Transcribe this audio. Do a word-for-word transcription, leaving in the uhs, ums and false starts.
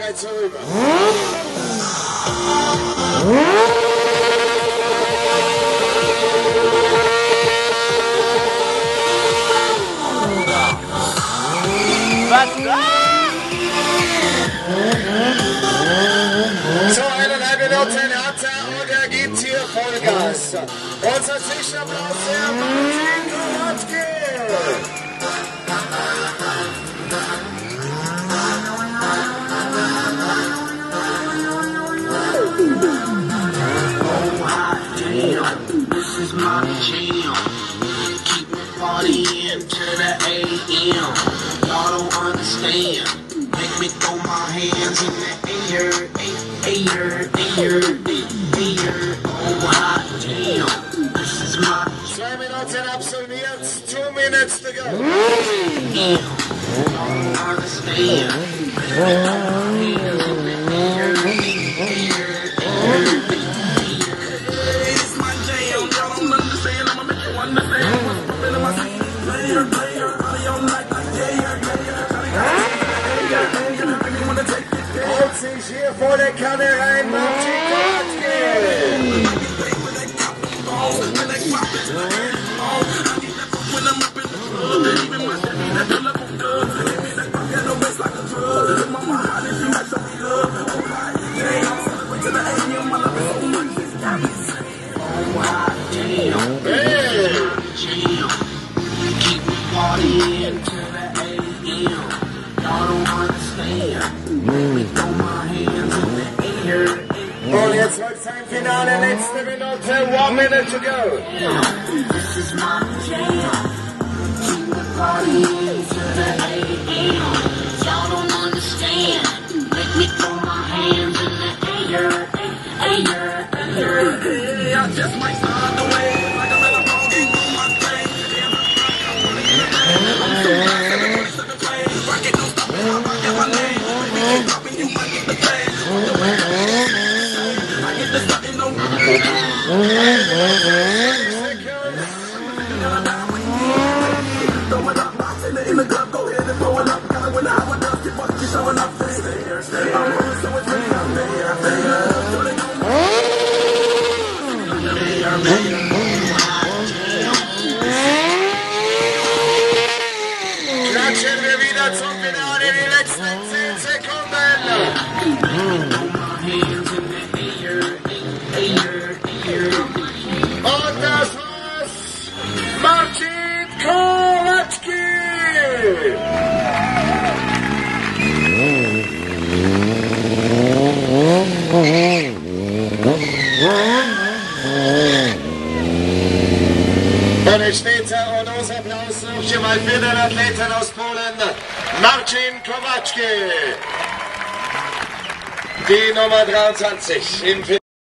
bereits vorüber. Was? So, eineinhalb Minuten hat er und er gibt hier Vollgas. Unser Zwischenapplaus für Martin Kowatski. This is my jam. Keep me partying to the A M. Y'all don't understand. Make me throw my hands in the air, air, air, air. Oh, hot damn. This is my Zwei Minuten absolviert, two minutes to go. jam. Y'all don't understand. Make me throw my hands in the air, air, air. Holt sich hier vor der Kanne rein, Martin Kowatski. Und jetzt wird sein Finale, letzte Minute, one minute to go. This is my jam. Keep the party to the A M. Y'all don't understand. Make me throw my hands in the air, air, air. I just might start the way like I'm in a ball game on my thing. I'm so nice, I'm play. Rock it, don't stop it, I rock it, my name. Baby, keep dropping, you might get the thing. I get the stuff, no. In the club, go ahead and blow it up. Kinda when the hot one does, get fucked, you showing up. Stay there, stay I'm moving, so it's really out there. Stay up, so they know me. Klatschen wir wieder zum Finale, die letzten zehn Sekunden. Und das war's. Martin Kowatski. Und es steht da und unser Applaus noch schon mal für den Athleten aus Polen, Martin Kowatski. Die Nummer dreiundzwanzig im Finale.